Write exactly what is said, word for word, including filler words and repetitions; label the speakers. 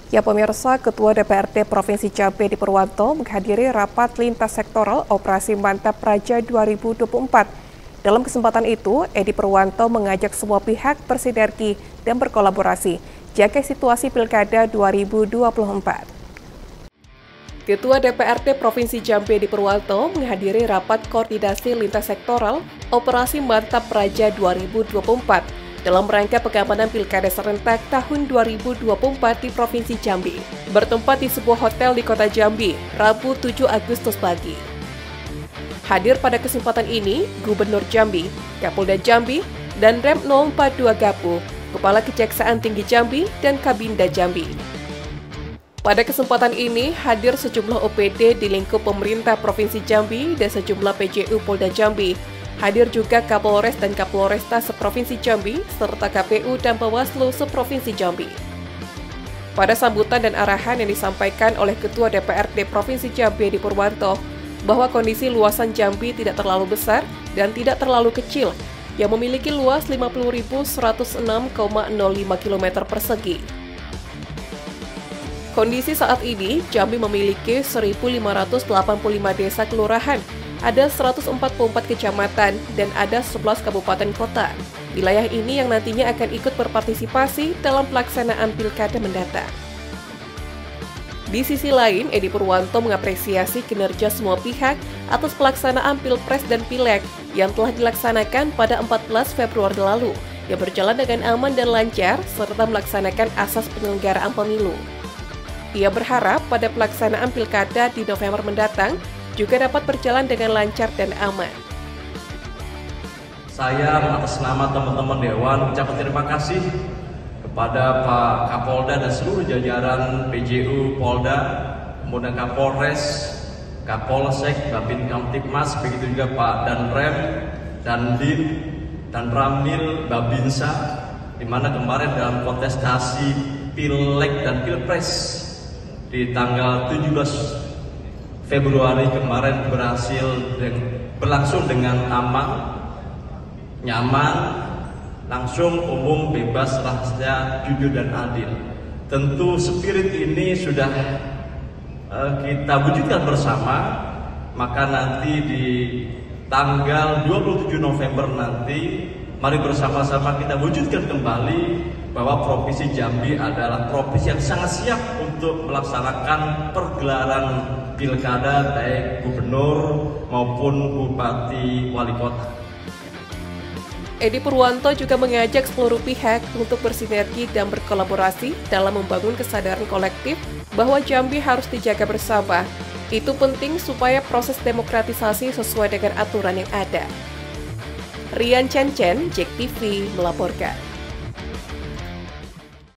Speaker 1: Ya pemirsa, Ketua D P R D Provinsi Jambi Edi Purwanto menghadiri rapat lintas sektoral Operasi Mantap Praja dua ribu dua puluh empat. Dalam kesempatan itu, Edi Purwanto mengajak semua pihak bersinergi dan berkolaborasi jaga situasi Pilkada dua ribu dua puluh empat. Ketua D P R D Provinsi Jambi Edi Purwanto menghadiri rapat koordinasi lintas sektoral Operasi Mantap Praja dua ribu dua puluh empat dalam rangka pengamanan Pilkada serentak tahun dua ribu dua puluh empat di Provinsi Jambi, bertempat di sebuah hotel di Kota Jambi, Rabu tujuh Agustus pagi. Hadir pada kesempatan ini, Gubernur Jambi, Kapolda Jambi, dan Rem nol empat dua Gapuh, Kepala Kejaksaan Tinggi Jambi, dan Kabinda Jambi. Pada kesempatan ini, hadir sejumlah O P D di lingkup pemerintah Provinsi Jambi dan sejumlah P J U Polda Jambi. Hadir juga Kapolres dan Kapolresta seprovinsi Jambi, serta K P U dan Bawaslu seprovinsi Jambi. Pada sambutan dan arahan yang disampaikan oleh Ketua D P R D Provinsi Jambi Edi Purwanto, bahwa kondisi luasan Jambi tidak terlalu besar dan tidak terlalu kecil, yang memiliki luas lima puluh ribu seratus enam koma nol lima kilometer persegi. Kondisi saat ini, Jambi memiliki seribu lima ratus delapan puluh lima desa kelurahan, ada seratus empat puluh empat kecamatan, dan ada sebelas kabupaten kota. Wilayah ini yang nantinya akan ikut berpartisipasi dalam pelaksanaan pilkada mendatang. Di sisi lain, Edi Purwanto mengapresiasi kinerja semua pihak atas pelaksanaan Pilpres dan Pileg yang telah dilaksanakan pada empat belas Februari lalu, yang berjalan dengan aman dan lancar, serta melaksanakan asas penyelenggaraan pemilu. Ia berharap pada pelaksanaan pilkada di November mendatang juga dapat berjalan dengan lancar dan aman.
Speaker 2: Saya atas nama teman-teman Dewan ucapkan terima kasih kepada Pak Kapolda dan seluruh jajaran P J U Polda, kemudian Kapolres, Kapolsek, Babin Kamtipmas, begitu juga Pak Danrem, Dandim, dan Ramil, Babinsa, di mana kemarin dalam kontestasi Pileg dan Pilpres di tanggal tujuh belas Februari kemarin berhasil berlangsung dengan aman, nyaman, langsung, umum, bebas, rahasia, jujur, dan adil. Tentu spirit ini sudah uh, kita wujudkan bersama, maka nanti di tanggal dua puluh tujuh November nanti, mari bersama-sama kita wujudkan kembali bahwa Provinsi Jambi adalah provinsi yang sangat siap untuk melaksanakan pergelaran pilkada baik gubernur maupun bupati wali kota.
Speaker 1: Edi Purwanto juga mengajak seluruh pihak untuk bersinergi dan berkolaborasi dalam membangun kesadaran kolektif bahwa Jambi harus dijaga bersama. Itu penting supaya proses demokratisasi sesuai dengan aturan yang ada. Rian Chen Chen, J E K T V melaporkan.